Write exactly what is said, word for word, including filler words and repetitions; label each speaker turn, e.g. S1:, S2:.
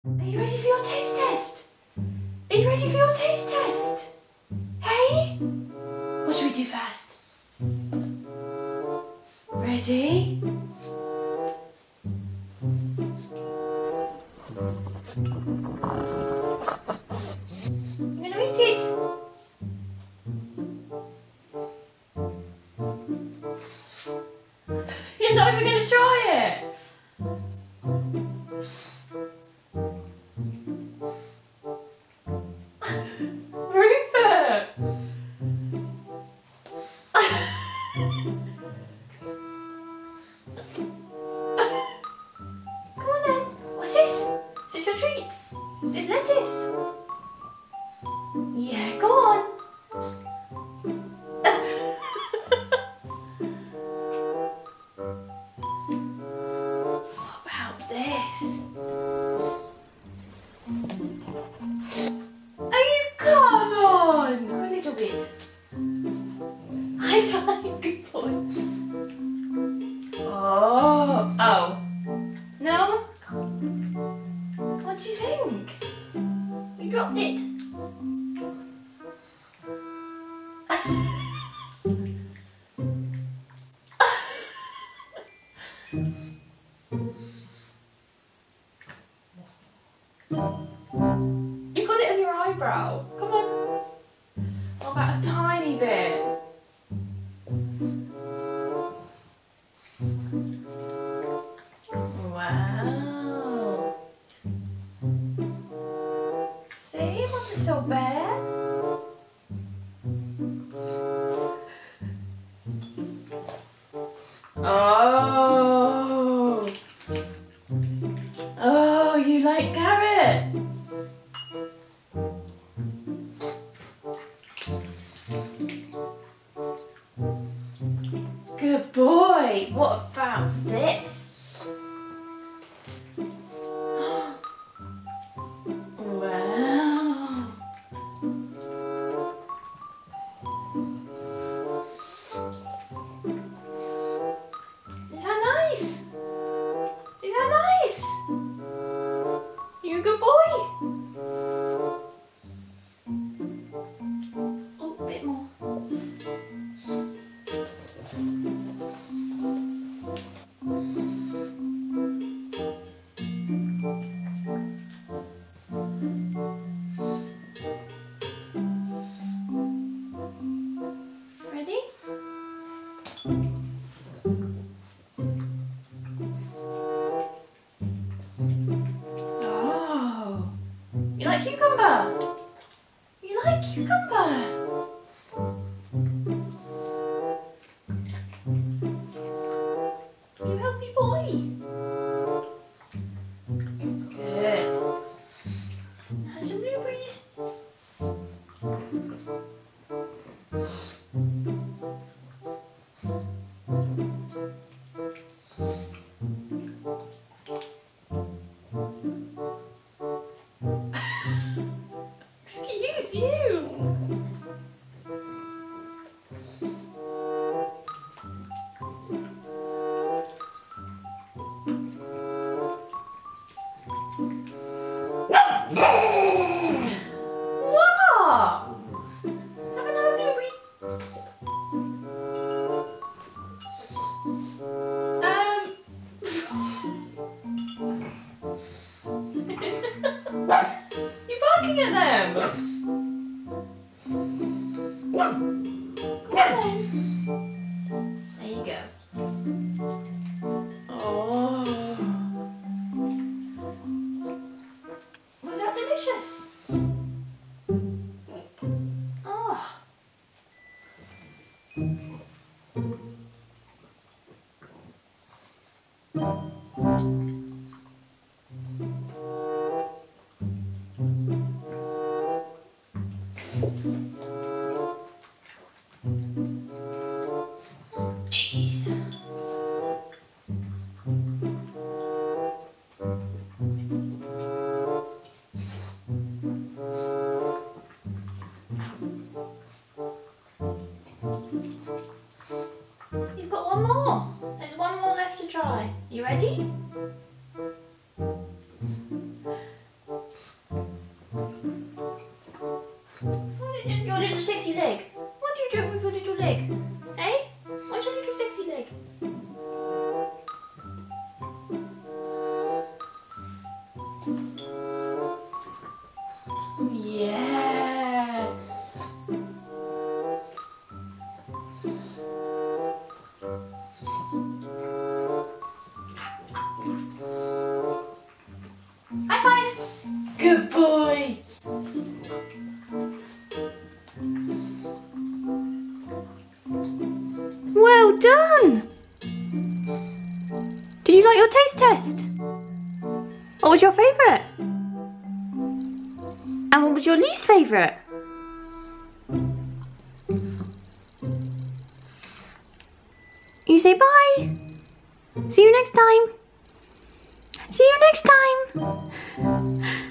S1: Are you ready for your taste test? Are you ready for your taste test? Hey? What should we do first? Ready? You're gonna eat it. You're not even gonna try it. Rupert! Come on then. What's this? Is this your treats? Is this lettuce? Yeah, go on. What about this? Are you, come on! A little bit. High five, good boy. Oh, oh. No? What do you think? You dropped it. You got it on your eyebrow. Come on. What about a tiny bit? Wow. See, it wasn't so bad. Oh. Oh, you like carrot? Good boy. What about this? Wow. Is that nice? Is that nice? You a good boy? Oh, a bit more. Ready? Oh, you like cucumber? You like cucumber? You healthy boy. Good. Have some blueberries. Excuse you. What? Have another blueberry. Um. You're barking at them. Come on then. There you go. Oh. Was that delicious? Oh. Jeez. You've got one more. There's one more left to try. You ready? sexy leg? What do you do with your little leg? Eh? What's your little sexy leg? Yeah. High five. Good boy. Well done. Did you like your taste test? What was your favourite? And what was your least favourite? You say bye. See you next time. See you next time.